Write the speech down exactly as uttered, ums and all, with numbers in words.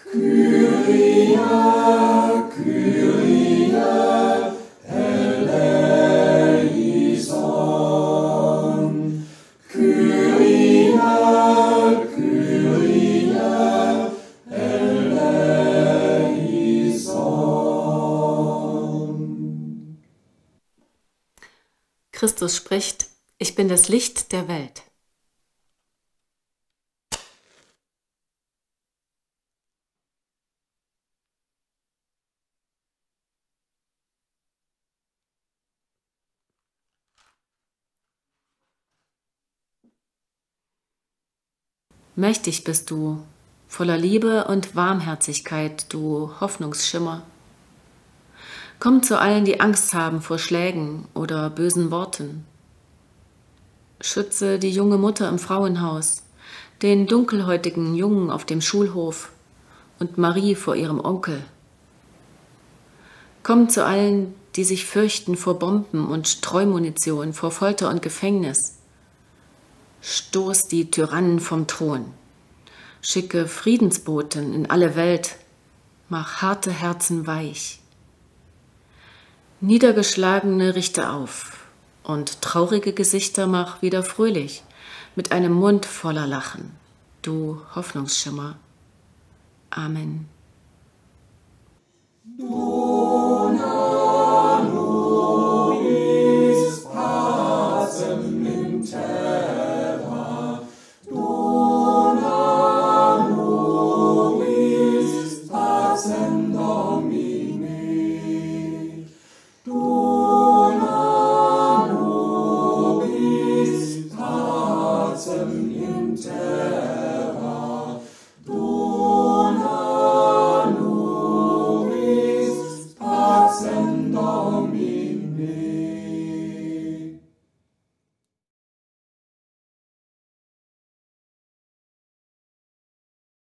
Kyrie, Kyrie, eleison. Kyrie, Kyrie, eleison. Christus spricht: Ich bin das Licht der Welt. Mächtig bist du, voller Liebe und Warmherzigkeit, du Hoffnungsschimmer. Komm zu allen, die Angst haben vor Schlägen oder bösen Worten. Schütze die junge Mutter im Frauenhaus, den dunkelhäutigen Jungen auf dem Schulhof und Marie vor ihrem Onkel. Komm zu allen, die sich fürchten vor Bomben und Streumunition, vor Folter und Gefängnis. Stoß die Tyrannen vom Thron. Schicke Friedensboten in alle Welt. Mach harte Herzen weich. Niedergeschlagene richte auf und traurige Gesichter mach wieder fröhlich, mit einem Mund voller Lachen, du Hoffnungsschimmer. Amen. Dona nobis pacem in terra, Dona nobis pacem